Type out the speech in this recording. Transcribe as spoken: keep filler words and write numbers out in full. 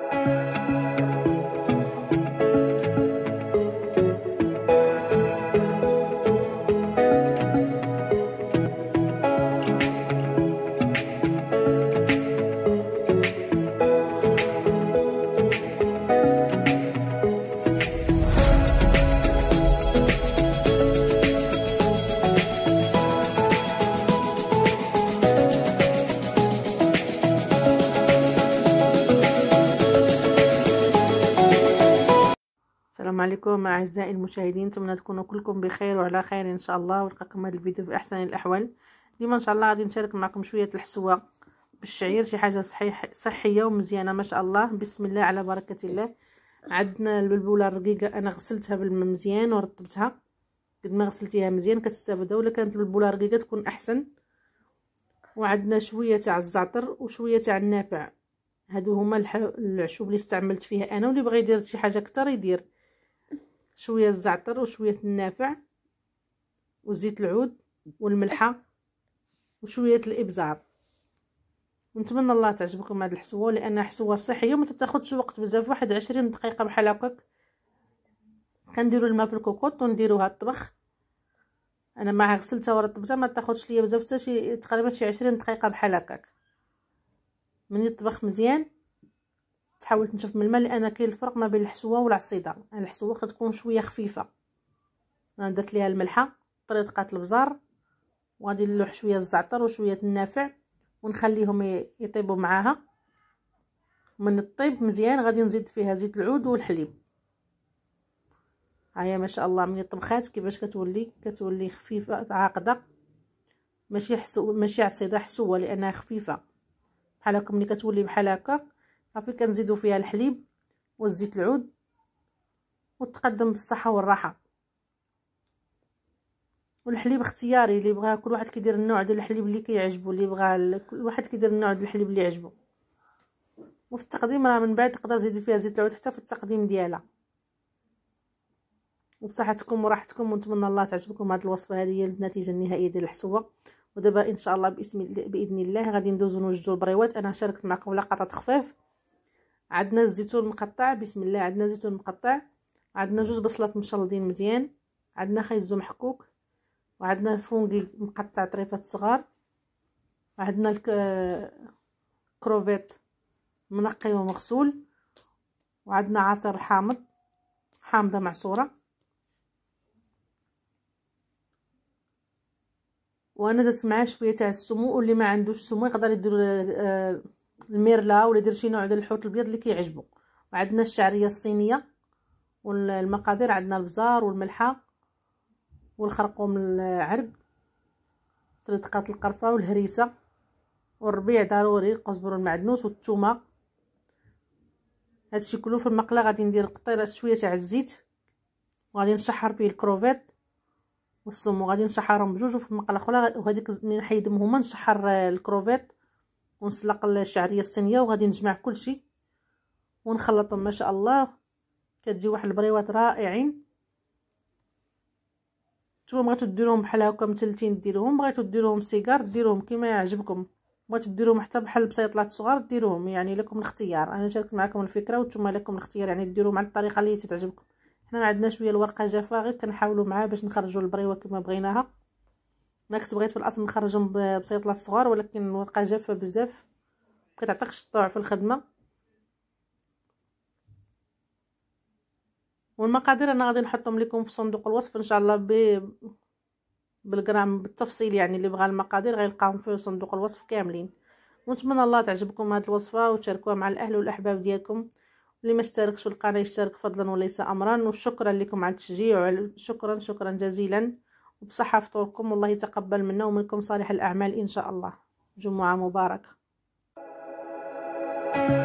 السلام عليكم اعزائي المشاهدين، نتمنى تكونوا كلكم بخير وعلى خير ان شاء الله، ونلقاكم هذا الفيديو في احسن الاحوال. اليوم ان شاء الله غادي نشارك معكم شويه الحسوه بالشعير، شي حاجه صحيح صحيه ومزيانه ما شاء الله. بسم الله على بركه الله. عندنا البلبوله الرقيقه، انا غسلتها بالماء مزيان ورطبتها. قد ما غسلتيها مزيان كتستافدوا، ولا كانت البلبوله رقيقه تكون احسن. وعندنا شويه تاع الزعتر وشويه تاع النافع، هادو هما العشوب اللي استعملت فيها انا، واللي بغى يدير شي حاجه اكثر يدير. شويه الزعتر وشويه النافع وزيت العود والملحه وشويه الابزار. ونتمنى الله تعجبكم هذه الحسوه، لانها حسوه صحيه وما تاخذش وقت بزاف، واحد عشرين دقيقه بحال هكاك. كنديروا الماء في الكوكوط ونديروها الطبخ. انا ما غسلتها ورطبتها، ما تاخذش ليا بزاف، حتى شي تقريبا شي عشرين دقيقه بحال هكاك. من يطبخ مزيان تحاول تنشف من الماء، لان كاين الفرق ما بين الحسوه والعصيده. الحسوه كتكون شويه خفيفه. انا درت ليها الملحه طريقه البزار، وغادي نلوح شويه الزعتر وشويه النافع ونخليهم يطيبوا معاها. من الطيب مزيان غادي نزيد فيها زيت العود والحليب. هيا ما شاء الله من الطبخات كيفاش كتولي كتولي خفيفه عاقده، ماشي حسو ماشي عصيده، حسوه لانها خفيفه بحال هكا. ملي كتولي بحال هكا صافي كنزيدوا فيها الحليب والزيت العود وتقدم بالصحه والراحه. والحليب اختياري، اللي بغى كل واحد كيدير النوع ديال الحليب اللي كيعجبو، اللي بغى كل واحد كيدير النوع ديال الحليب اللي يعجبو. وفي التقديم راه من بعد تقدر تزيدي فيها زيت العود حتى في التقديم ديالها. وبصحتكم وراحتكم، ونتمنى الله تعجبكم هذه الوصفه. هذه هي النتيجه النهائيه ديال الحسوه. ودابا ان شاء الله باسم باذن الله غادي ندوزو نوجدوا البريوات. انا شاركت معكم لقطات خفاف. عندنا الزيتون مقطع، بسم الله. عندنا زيتون مقطع، عندنا جوج بصلات مشلضين مزيان، عندنا خيزو محكوك، وعندنا الفونغي مقطع طريفات صغار، وعندنا الكروفيت منقي ومغسول، وعندنا عصير حامض حامضه معصوره. وانا درت معاه شويه تاع السمو، واللي ما عندوش سمو يقدر يدير الميرلا ولا يدير شي نوع ديال الحوت الابيض اللي كيعجبو. وعندنا الشعريه الصينيه. والمقادير عندنا البزار والملحه والخرقوم العرق، طريقه القرفه والهريسه والربيع ضروري، القزبر المعدنوس والثومه. هادشي كله في المقله. غادي ندير قطيره شويه تاع الزيت، وغادي نشحر فيه الكروفيت والسمو، غادي نشحرهم بجوج. وفي المقله اخرى وهذيك من نحيدهم هما نشحر الكروفيت ونسلق الشعريه الصينيه، وغادي نجمع كلشي ونخلطهم. ما شاء الله كتجي واحد البريوات رائعين. نتوما بغيتو ديروهم بحال هكا متلتين ديروهم، بغيتو ديروهم سيجار ديروهم كما يعجبكم، بغيتو ديروهم حتى بحال البسيطلات صغار ديروهم، يعني لكم الاختيار. انا شاركت معكم الفكره وانتم لكم الاختيار، يعني ديروهم على الطريقه اللي تعجبكم. حنا عندنا شويه الورقه جافه، غير كنحاولوا معاه باش نخرجوا البريوه كما بغيناها. انا كنت بغيت في الاصل نخرجهم ببسيطلات صغار، ولكن الورقه جافه بزاف كتعطيكش الطوع في الخدمه. والمقادير انا غادي نحطهم لكم في صندوق الوصف ان شاء الله ب بالغرام بالتفصيل، يعني اللي بغى المقادير غيلقاهم في صندوق الوصف كاملين. ونتمنى الله تعجبكم هذه الوصفه وتشاركوها مع الاهل والاحباب ديالكم. اللي ما اشتركش في القناه يشترك فضلا وليس امرا. وشكرا لكم على التشجيع، شكرا شكرا جزيلا. وبصحه فطوركم، والله يتقبل منا ومنكم صالح الاعمال ان شاء الله. جمعه مباركه.